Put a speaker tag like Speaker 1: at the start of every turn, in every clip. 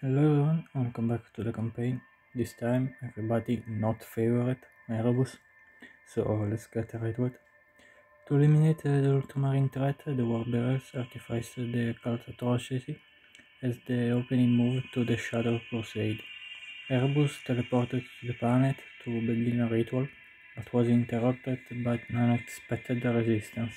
Speaker 1: Hello everyone, welcome back to the campaign. This time everybody not favorite Erebus, so let's get right to it. To eliminate the ultramarine threat, the Warbearers artificed the cult Atrocity as the opening move to the Shadow Crusade. Erebus teleported to the planet to begin a ritual, but was interrupted by an unexpected resistance.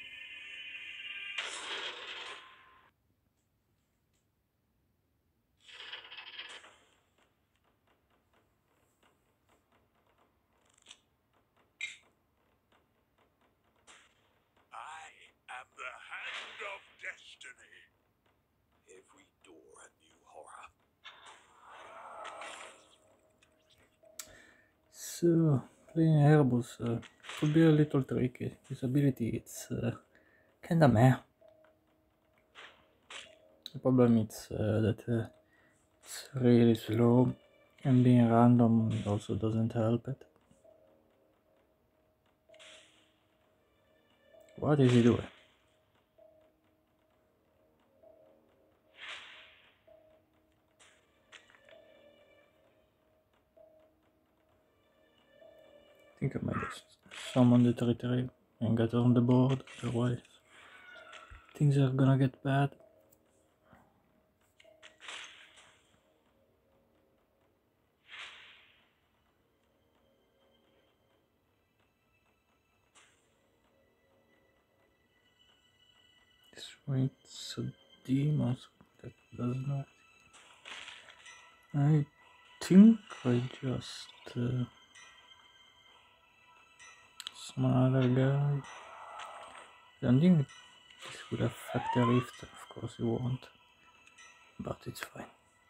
Speaker 2: I am the Hand of Destiny. Every door a new horror.
Speaker 1: So, playing Erebus could be a little tricky. His ability it's kinda meh. The problem is that it's really slow and being random also doesn't help it. What is he doing? I think I might just summon the territory and get on the board, otherwise things are gonna get bad. This waits a demon, so that does not. I think I just summon another guy. I don't think this would affect the rift, of course it won't, but it's fine.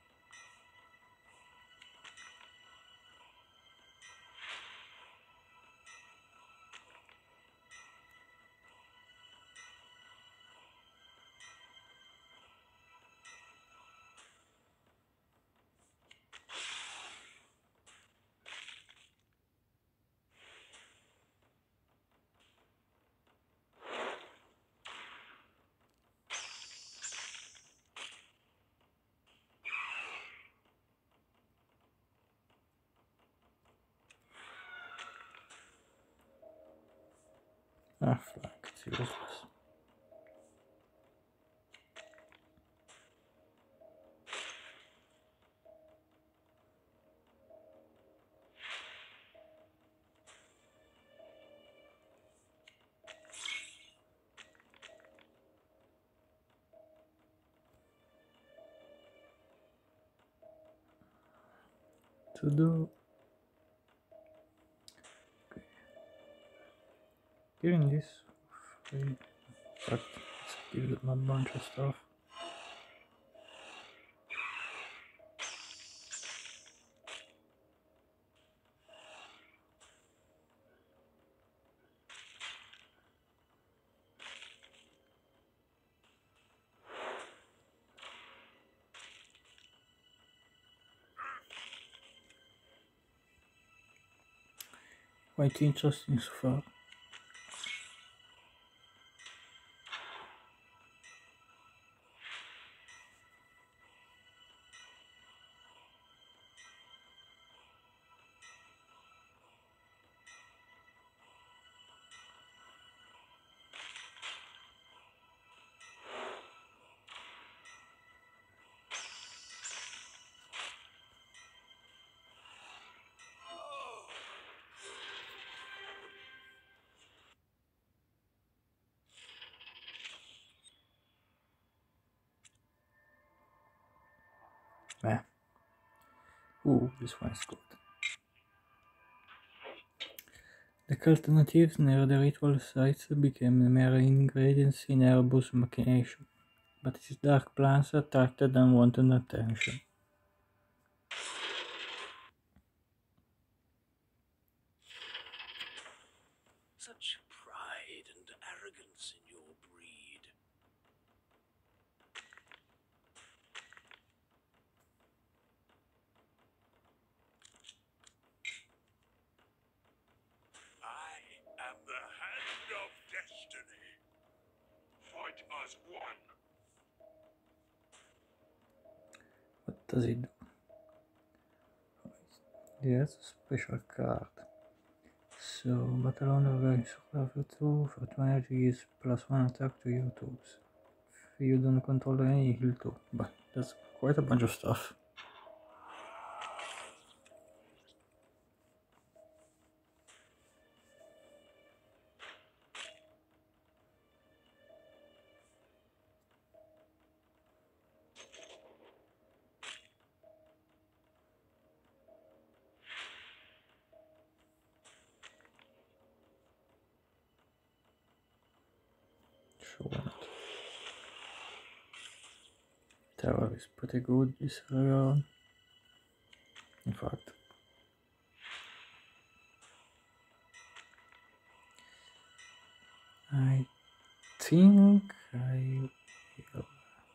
Speaker 1: Ah, flank, it's useless. To do. Okay. Getting this free. But let's give them a bunch of stuff. Quite interesting so far. Meh. Ooh, this one's good. The cult natives near the ritual sites became the mere ingredients in Erebus' machination, but his dark plans attracted unwanted attention.
Speaker 2: Such pride and arrogance in your breed. I am the Hand of Destiny. Fight as one.
Speaker 1: does it do? Yes, a special card. So, battle honor going circle of your tool, for 2 energy is +1 attack to your tools. If you don't control any, heal 2. But that's quite a bunch of stuff. Sure, why not? Terror is pretty good this round. In fact, I think I will get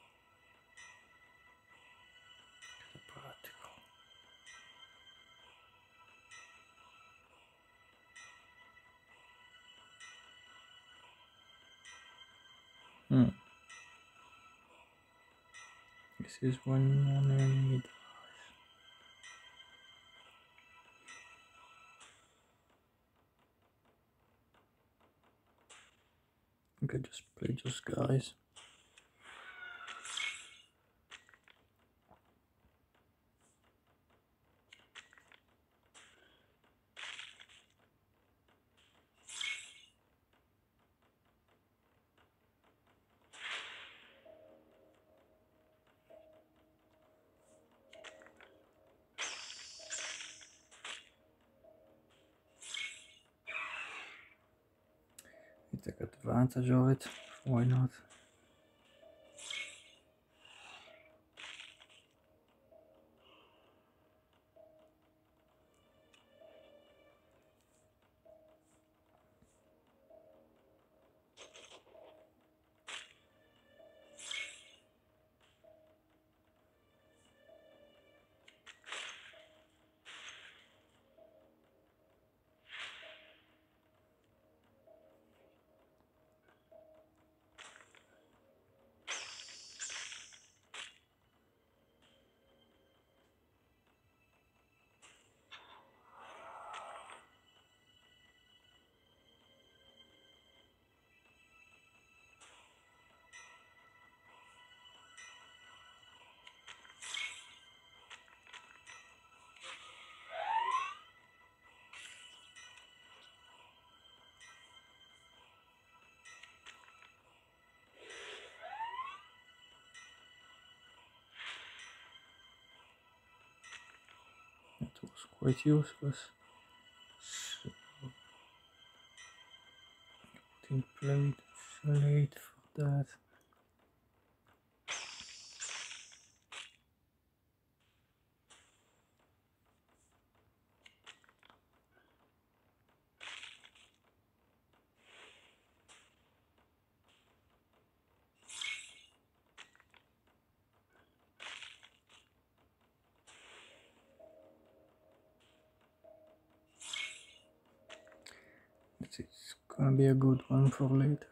Speaker 1: a particle. This is one enemy device. I could just play those guys. You take advantage of it, why not? That was quite useless. So, putting plate slate for that. It's gonna be a good one for later.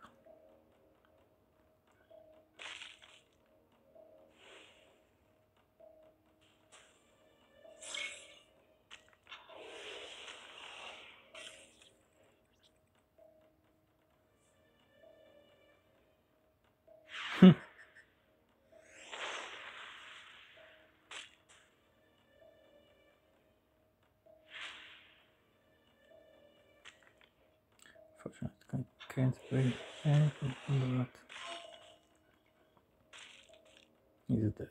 Speaker 1: Fortunately, I can't play anything from that. He's dead.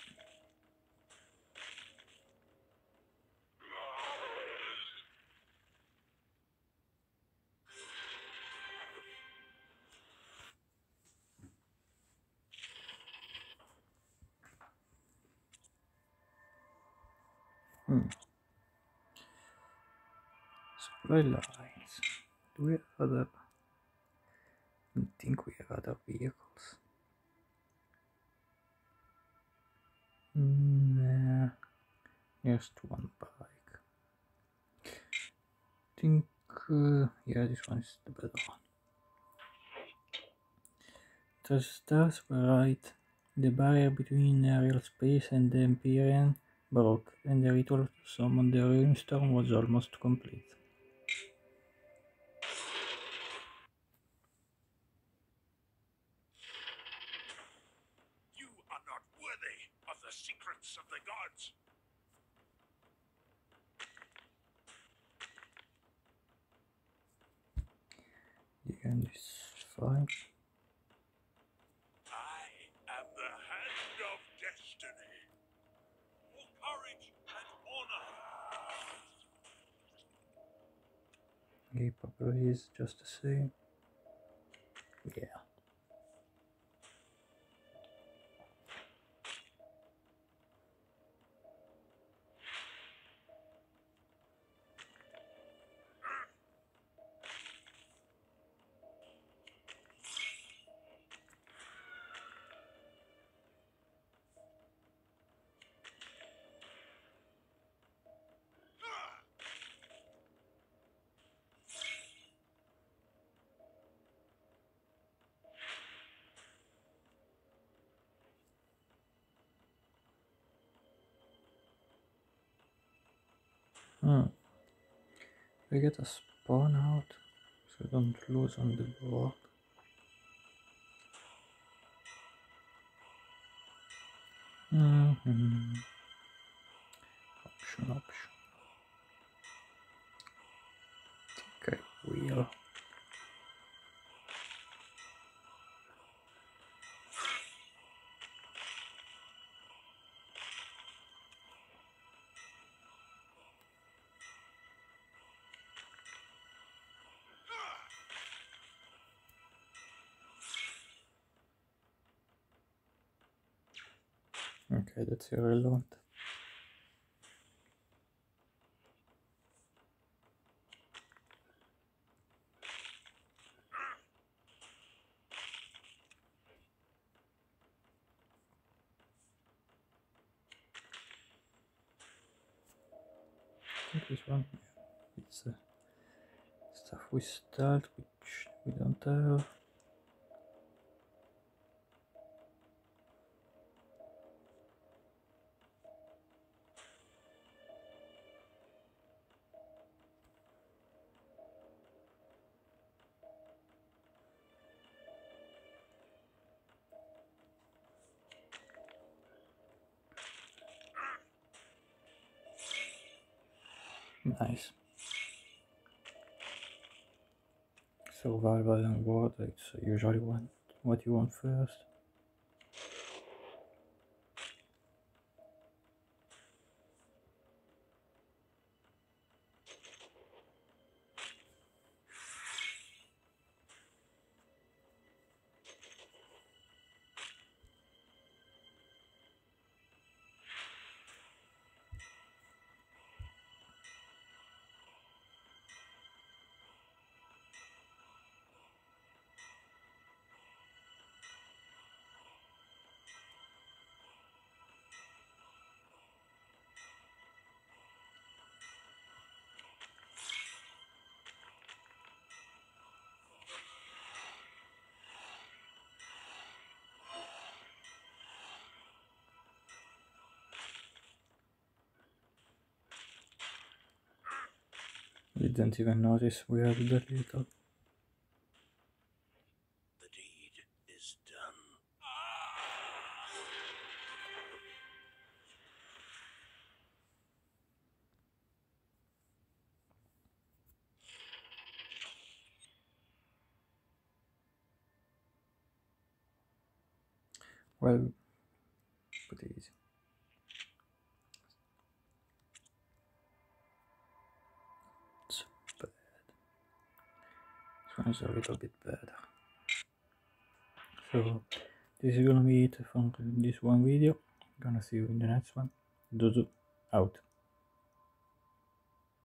Speaker 1: Supply lines. Do we have other? I think we have other vehicles. Nah. Just one bike. I think, yeah, this one is the better one. The stars were right. The barrier between real space and the Empyrean broke, and the ritual to summon the ruinstorm was almost complete.
Speaker 2: You are not worthy of the secrets of the gods.
Speaker 1: The end is fine.
Speaker 2: I am the hand of destiny. For courage and honor.
Speaker 1: He probably is just the same. Yeah. We get a spawn out, so we don't lose on the board. Option. Okay, wheel. Okay, that's irrelevant. I think this one, yeah, it's stuff we start, which we don't have. Nice. Survival and war, it's usually what you want first. Didn't even notice we had that little.
Speaker 2: The deed is done.
Speaker 1: Well, pretty easy. It's bad. This one's a little bit better. So, this is gonna be it from this one video. Gonna see you in the next one. Duzu out.